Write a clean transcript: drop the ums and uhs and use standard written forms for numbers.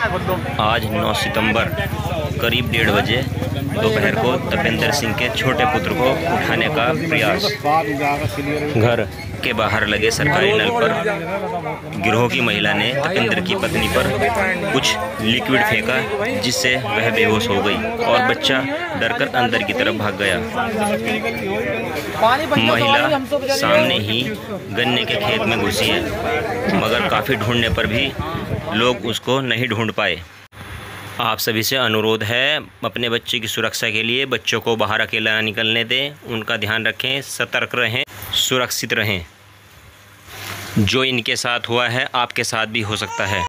आज 9 सितंबर करीब 1:30 बजे दोपहर को तपेंद्र सिंह के छोटे पुत्र को उठाने का प्रयास। घर के बाहर लगे सरकारी नल पर गिरोह की महिला ने तपेंद्र की पत्नी पर कुछ लिक्विड फेंका, जिससे वह बेहोश हो गई और बच्चा डरकर अंदर की तरफ भाग गया। महिला सामने ही गन्ने के खेत में घुसी है, मगर काफ़ी ढूंढने पर भी लोग उसको नहीं ढूंढ पाए। आप सभी से अनुरोध है, अपने बच्चे की सुरक्षा के लिए बच्चों को बाहर अकेला न निकलने दें, उनका ध्यान रखें, सतर्क रहें, सुरक्षित रहें। जो इनके साथ हुआ है आपके साथ भी हो सकता है।